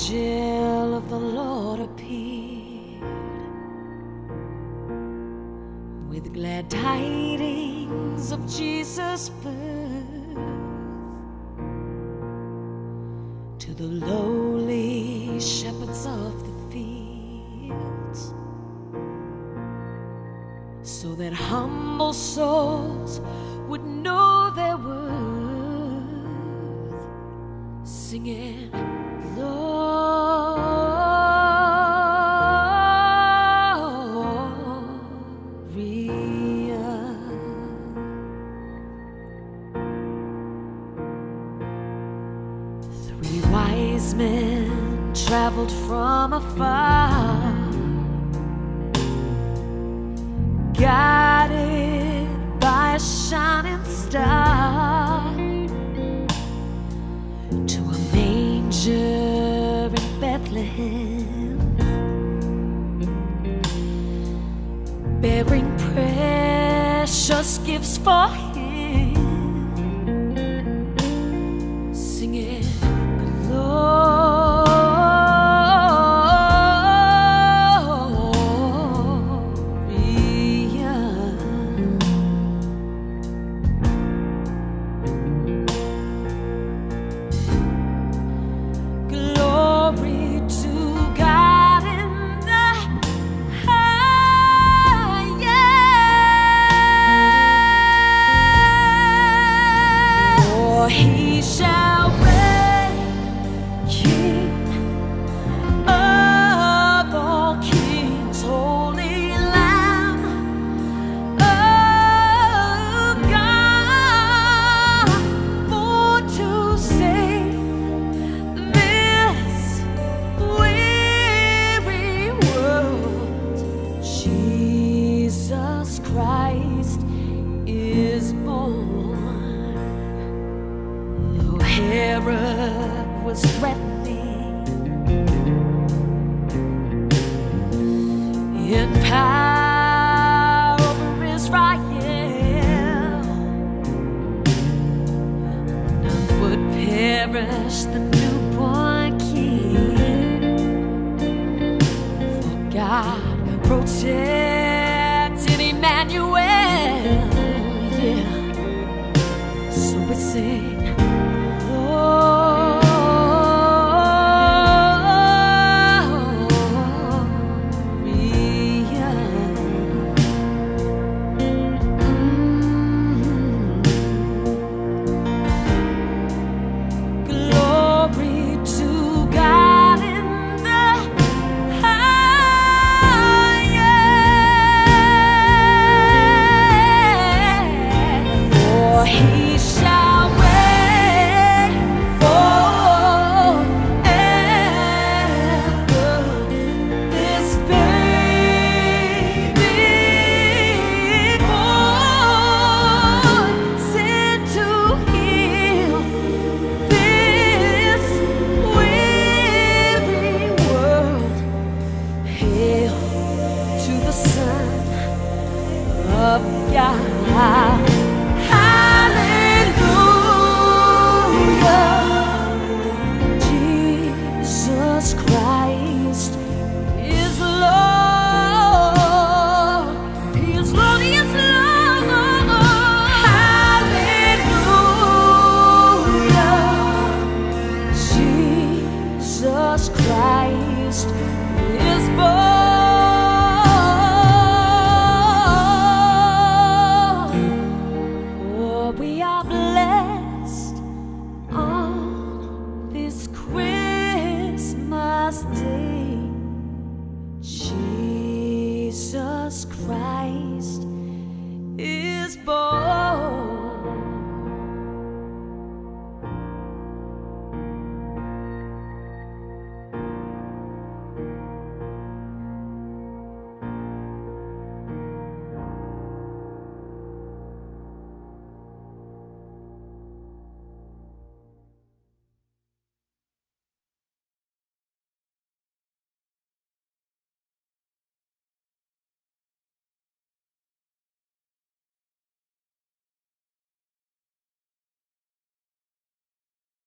angel of the Lord appeared with glad tidings of Jesus' birth to the lowly shepherds of the fields, so that humble souls would know their worth, singing, Gloria. Three wise men traveled from afar, guided by a shining star, to a manger in Bethlehem, bearing precious gifts for him, singing, he shall reign, King of all kings, Holy Lamb of God, born to save this weary world. Jesus Christ is born. Herod was threatening, in power over Israel, none would perish the newborn King, for God protected Emmanuel. Yeah, so we sing, He